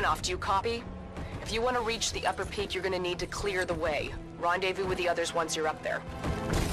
off, do you copy? If you want to reach the upper peak, you're gonna need to clear the way. Rendezvous with the others once you're up there.